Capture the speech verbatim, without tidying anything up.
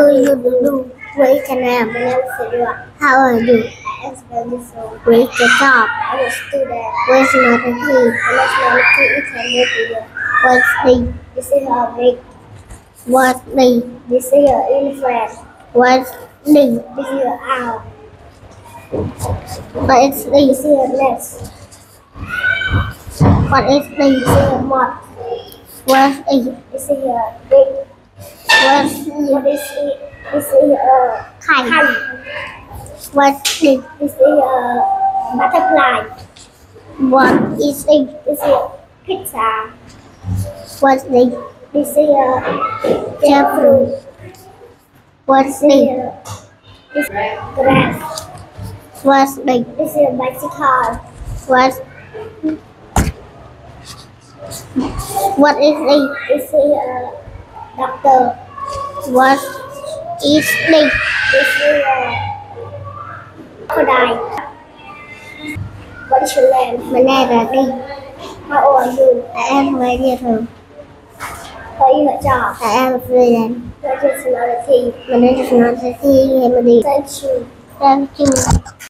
do you do? Great and I am. How are you? As well as so. Great job. I'm a student. Where's my key? Where's my key? It can move here. What's the? This is her big. What's the? This is her infant. What's the? This is her owl. What is the? This is her nest. What is the? This is her moth. What's the? This is her big. What's the? What is it? This is a kite. What's this? This is a butterfly. What is it? This is a pizza. What's this? This is a jackfruit. What's this? This is grass. What's this? This is a bicycle. What's What is this? This is a doctor. What is this? This is a crocodile. What is your name? My name is Lee. How old are you? I am very little. What is your job? I am a student. What is nationality? My nationality is Emily. Thank you. Thank you.